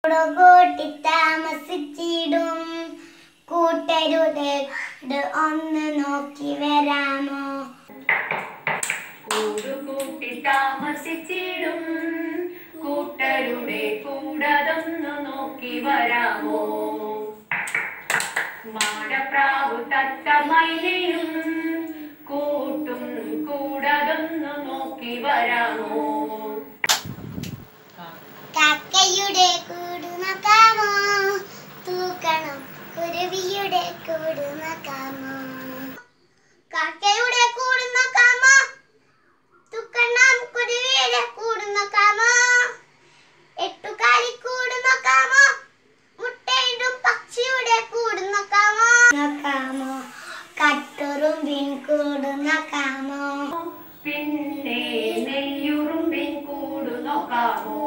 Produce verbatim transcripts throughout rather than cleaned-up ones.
കൂട്ടി താമസിച്ചിടും കൂട്ടരുടെ ഒന്ന് നോക്കി വരാമോ? കൂടുകൂട്ടി താമസിച്ചിടും കൂട്ടരുടെ കൂടതൊന്നു നോക്കി വരാമോ? മാടപ്രാവു തത്തമയിലും കൂട്ടും കൂടതൊന്നു നോക്കി വരാമോ? കാക്കയുടെ കൂട് നോക്കാമോ? തൂക്കണം കുരുവിയുടെ കൂട് നോക്കാമോ? കാക്കയുടെ കൂട് നോക്കാമോ? തൂക്കണം കുരുവിയുടെ കൂട് നോക്കാമോ? എട്ടുകാലിക്കൂട് നോക്കാമോ? മുട്ടയിടും പക്ഷിയുടെ കൂട് നോക്കാമോ? നോക്കാമോ? കട്ടുറുമ്പിൻ കൂട് നോക്കാമോ? പിന്നെ നെയ്യുറുമ്പിൻ കൂട് നോക്കാമോ?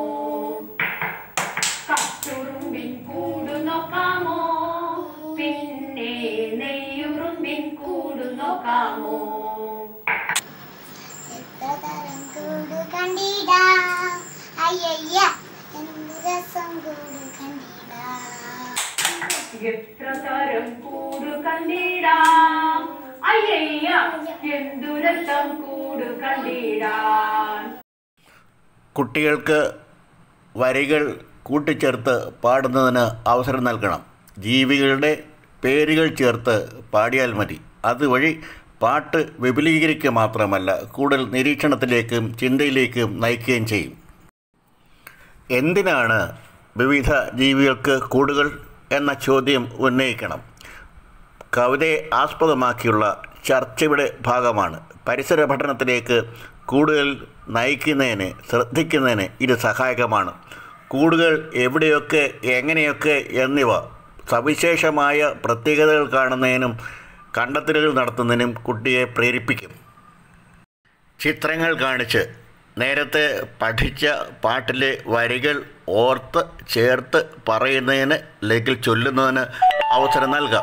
കട്ടുറുമ്പിൻ കൂട് നോക്കാമോ? പിന്നെ നെയ്യുറുമ്പിൻ കൂട് നോക്കാമോ? എത്ര തരം കൂട് കണ്ടിടാ, അയ്യയ്യ എന്ത് രസം കൂട് കണ്ടിടാ. എത്ര തരം കൂട് കണ്ടിടാം, അയ്യയ്യ എന്തു രസം കൂട് കണ്ടിടാൻ. കുട്ടികൾക്ക് വരികൾ കൂട്ടിച്ചേർത്ത് പാടുന്നതിന് അവസരം നൽകണം. ജീവികളുടെ പേരുകൾ ചേർത്ത് പാടിയാൽ മതി. അതുവഴി പാട്ട് വിപുലീകരിക്കുക മാത്രമല്ല, കൂടുതൽ നിരീക്ഷണത്തിലേക്കും ചിന്തയിലേക്കും നയിക്കുകയും ചെയ്യും. എന്തിനാണ് വിവിധ ജീവികൾക്ക് കൂടുകൾ എന്ന ചോദ്യം ഉന്നയിക്കണം. കവിതയെ ആസ്പദമാക്കിയുള്ള ചർച്ചയുടെ ഭാഗമാണ്. പരിസര പഠനത്തിലേക്ക് കൂടുതൽ നയിക്കുന്നതിന് ശ്രദ്ധിക്കുന്നതിന് ഇത് സഹായകമാണ്. കൂടുകൾ എവിടെയൊക്കെ എങ്ങനെയൊക്കെ എന്നിവ സവിശേഷമായ പ്രത്യേകതകൾ കാണുന്നതിനും കണ്ടെത്തലുകൾ നടത്തുന്നതിനും കുട്ടിയെ പ്രേരിപ്പിക്കും. ചിത്രങ്ങൾ കാണിച്ച് നേരത്തെ പഠിച്ച പാട്ടിലെ വരികൾ ഓർത്ത് ചേർത്ത് പറയുന്നതിന് അല്ലെങ്കിൽ ചൊല്ലുന്നതിന് അവസരം നൽകാം.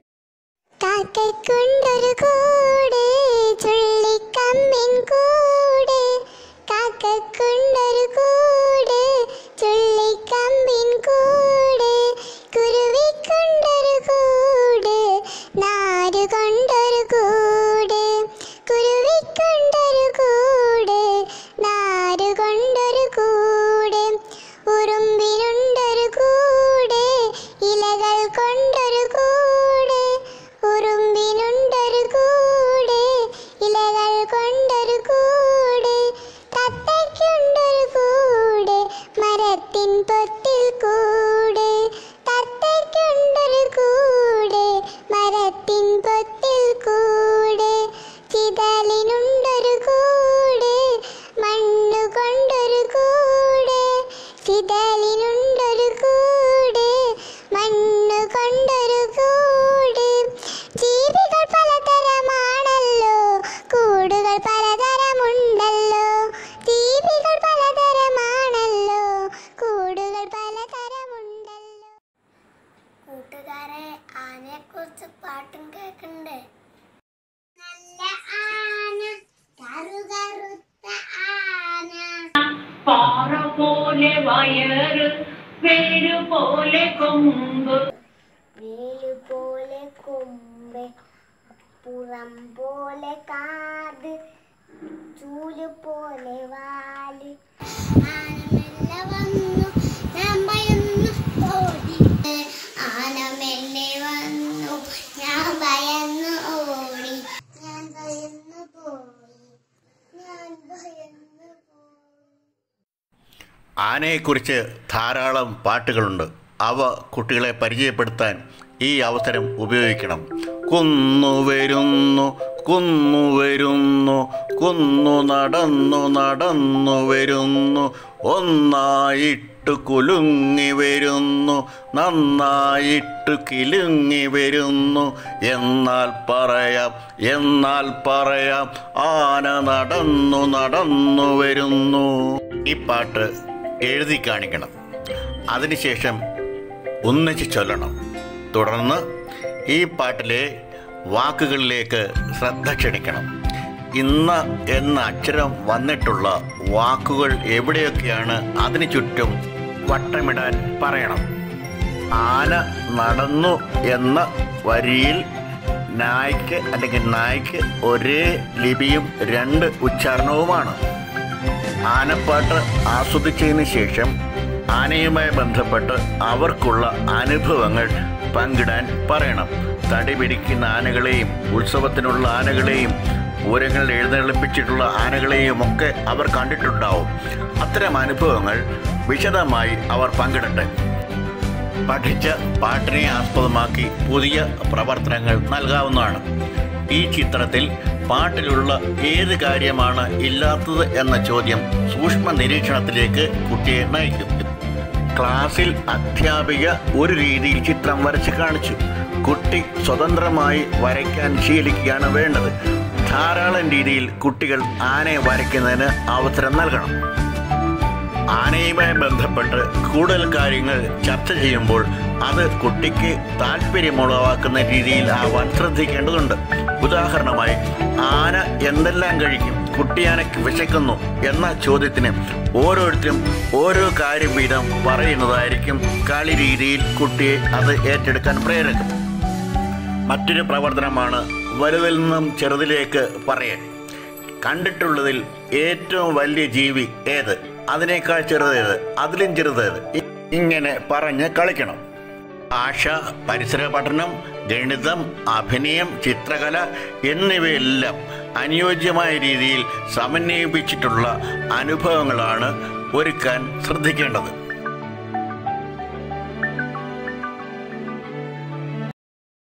കാക്കയ്ക്കുണ്ടൊരു കൂട് ചുള്ളിക്കമ്പിൻ കൂട്, കാക്കയ്ക്കുണ്ടൊരു കൂട് ചുള്ളിക്കമ്പിൻ കൂട്, കുരുവിക്കുണ്ടൊരു കൂട് നാരുകൊണ്ടൊരു കൂട്, കുരുവിക്കുണ്ടൊരു കൂട് നാരുകൊണ്ടൊരു കൂട്, ഉറുമ്പിനുണ്ടൊരു കൂട് ഇലകൾ കൊണ്ടൊരു കൂട്, ഉറുമ്പിനുണ്ടൊരു കൂട് ഇലകൾ കൊണ്ടൊരു കൂട്, തത്തയ്ക്കുണ്ടൊരു കൂട് മരത്തിൻ പൊത്തിൽ കൂട്, തത്തയ്ക്കുണ്ടൊരു കൂട് മരത്തിൻ പൊത്തിൽ കൂട്, ചിതലിനുണ്ടൊരു കൂട് മണ്ണു കൊണ്ടൊരു കൂട്, ചിതലിനുണ്ടൊരു കൂട് മണ്ണു കൊണ്ടൊരു കൂട്. ജീവികൾ പലതരമാണല്ലോ, കൂടുകൾ പലതരമുണ്ടല്ലോ, ജീവികൾ പലതരമാണല്ലോ, കൂടുകൾ പലതരമുണ്ടല്ലോ. കൂട്ടുകാരെ, ആനയെ കുറിച്ച് പാട്ടും കേൾക്കണ്ടേ? നല്ല ആന, കറുകറുത്ത ആന, പാറ പോലെ വയറ്, വേരു പോലെ കൊമ്പ്, വേലു പോലെ കൊമ്പ്, പുറം പോലെ കാത്, ചൂല് പോലെ വാല്, ആന മെല്ലെ വന്നു ഞാൻ ഭയന്നു ഓടി, ആന മെല്ലെ വന്നു ഞാൻ ഭയന്നു ഓടി, ഞാൻ ഭയന്നു പോയി, ഞാൻ ഭയന്നു പോയി. ആനയെക്കുറിച്ച് ധാരാളം പാട്ടുകളുണ്ട്. അവ കുട്ടികളെ പരിചയപ്പെടുത്താൻ ഈ അവസരം ഉപയോഗിക്കണം. കുന്നു വരുന്നു കുന്നു വരുന്നു, കുന്നു നടന്നു നടന്നു വരുന്നു, ഒന്നായിട്ട് കുലുങ്ങി വരുന്നു, നന്നായിട്ട് കിലുങ്ങി വരുന്നു, എന്നാൽ പറയാം എന്നാൽ പറയാം ആന നടന്നു നടന്നു വരുന്നു. ഈ പാട്ട് എഴുതി കാണിക്കണം. അതിനുശേഷം ഒന്നിച്ച് ചൊല്ലണം. തുടർന്ന് ഈ പാട്ടിലെ വാക്കുകളിലേക്ക് ശ്രദ്ധ ക്ഷണിക്കണം. ഇന്ന് എന്ന അക്ഷരം വന്നിട്ടുള്ള വാക്കുകൾ എവിടെയൊക്കെയാണ് അതിനു ചുറ്റും വട്ടമിടാൻ പറയണം. ആന നടന്നു എന്ന വരിയിൽ നായ്ക്ക് അല്ലെങ്കിൽ നായ്ക്ക് ഒരേ ലിപിയും രണ്ട് ഉച്ചാരണവുമാണ്. ആനപ്പാട്ട് ആസ്വദിച്ചതിന് ശേഷം ആനയുമായി ബന്ധപ്പെട്ട് അവർക്കുള്ള അനുഭവങ്ങൾ പങ്കിടാൻ പറയണം. തടി പിടിക്കുന്ന ആനകളെയും ഉത്സവത്തിനുള്ള ആനകളെയും പൂരങ്ങളിൽ എഴുന്നള്ളിപ്പിച്ചിട്ടുള്ള ആനകളെയും ഒക്കെ അവർ കണ്ടിട്ടുണ്ടാവും. അത്തരം അനുഭവങ്ങൾ വിശദമായി അവർ പങ്കിടട്ടെ. പഠിച്ച പാട്ടിനെ ആസ്പദമാക്കി പുതിയ പ്രവർത്തനങ്ങൾ നൽകാവുന്നതാണ്. ഈ ചിത്രത്തിൽ പാട്ടിലുള്ള ഏത് കാര്യമാണ് ഇല്ലാത്തത് എന്ന ചോദ്യം സൂക്ഷ്മ നിരീക്ഷണത്തിലേക്ക് കുട്ടിയെ നയിക്കും. ക്ലാസ്സിൽ അധ്യാപിക ഒരു രീതിയിൽ ചിത്രം വരച്ച് കാണിച്ചു. കുട്ടി സ്വതന്ത്രമായി വരയ്ക്കാൻ ശീലിക്കുകയാണ് വേണ്ടത്. ധാരാളം രീതിയിൽ കുട്ടികൾ ആനയെ വരയ്ക്കുന്നതിന് അവസരം നൽകണം. ആനയുമായി ബന്ധപ്പെട്ട് കൂടുതൽ കാര്യങ്ങൾ ചർച്ച ചെയ്യുമ്പോൾ അത് കുട്ടിക്ക് താല്പര്യമുളവാക്കുന്ന രീതിയിൽ ആവാൻ ശ്രദ്ധിക്കേണ്ടതുണ്ട്. ഉദാഹരണമായി, ആന എന്തെല്ലാം കഴിക്കും, കുട്ടിയാനയ്ക്ക് വിശക്കുന്നു എന്ന ചോദ്യത്തിന് ഓരോരുത്തരും ഓരോ കാര്യം വീതം പറയുന്നതായിരിക്കും കളി രീതിയിൽ കുട്ടിയെ അത് ഏറ്റെടുക്കാൻ പ്രേരിക്കും. മറ്റൊരു പ്രവർത്തനമാണ് വലുതിൽ നിന്നും ചെറുതിലേക്ക് പറയൽ. കണ്ടിട്ടുള്ളതിൽ ഏറ്റവും വലിയ ജീവി ഏത്, അതിനേക്കാൾ ചെറുതേത്, അതിലും ചെറുതേത്, ഇങ്ങനെ പറഞ്ഞ് കളിക്കണം. ഭാഷ, പരിസര പഠനം, ഗണിതം, അഭിനയം, ചിത്രകല എന്നിവയെല്ലാം അനുയോജ്യമായ രീതിയിൽ സമന്വയിപ്പിച്ചിട്ടുള്ള അനുഭവങ്ങളാണ് ഒരുക്കാൻ ശ്രദ്ധിക്കേണ്ടത്.